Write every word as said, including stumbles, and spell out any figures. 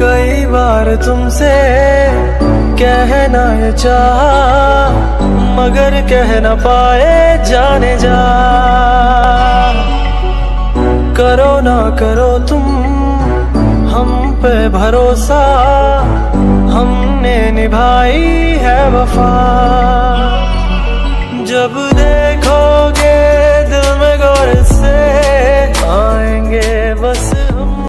कई बार तुमसे कहना ये चाहा, मगर कह न पाए जाने जा। करो ना करो तुम हम पे भरोसा, हमने निभाई है वफा।